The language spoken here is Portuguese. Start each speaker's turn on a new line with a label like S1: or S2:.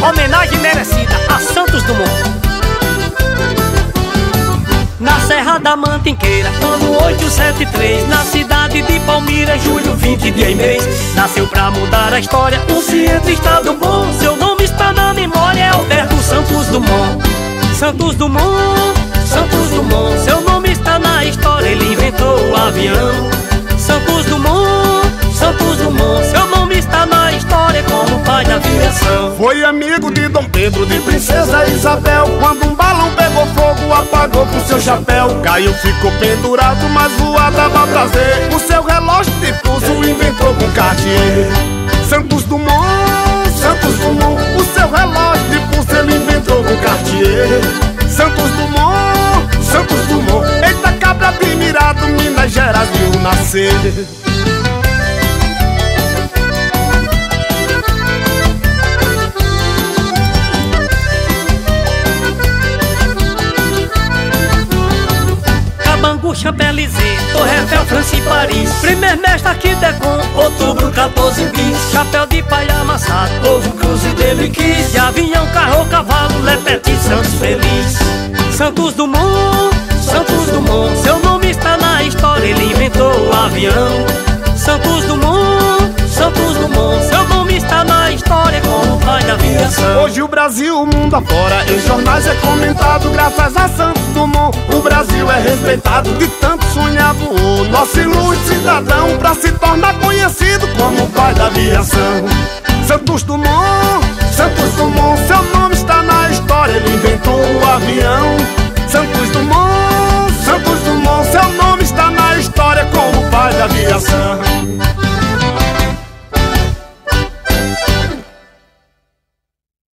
S1: Homenagem merecida a Santos Dumont. Na Serra da Mantiqueira, ano 873, na cidade de Palmira, julho 20 dia e mês, nasceu pra mudar a história um cientista do bom. Seu nome está na memória, é Alberto Santos Dumont. Santos Dumont, Santos Dumont, seu nome está na história, ele inventou o avião. Santos Dumont, Santos Dumont, seu nome está na história como o pai da aviação.
S2: Foi amigo de Dom Pedro, de Princesa Isabel. Quando um balão pegou fogo, apagou com seu chapéu. Caiu, ficou pendurado, mas voar dava prazer. O seu relógio de pulso inventou com Cartier. Santos Dumont, Santos Dumont, o seu relógio de pulso ele inventou com Cartier. Santos Dumont, Santos Dumont, eita cabra admirado, Minas Gerais viu nascer.
S1: Bangu, Champs-Élysées, Torre Eiffel, França e Paris. Primeiro mestre aqui Decon, outubro 14 bis. Chapéu de palha amassado, ovo cruze dele quis. De avião, carro, cavalo, Lepete, Santos feliz. Santos Dumont, Santos Dumont, seu nome está na história, ele inventou o avião. Santos Dumont, Santos Dumont, seu nome está na história como o pai da aviação.
S2: Hoje o Brasil, o mundo afora, em jornais é comentado. Graças a Santos Dumont, o Brasil é respeitado. De tanto sonhar voou nosso ilustre cidadão, pra se tornar conhecido como o pai da aviação. Santos Dumont, Santos Dumont, seu nome está na história, ele inventou o avião. Santos Dumont,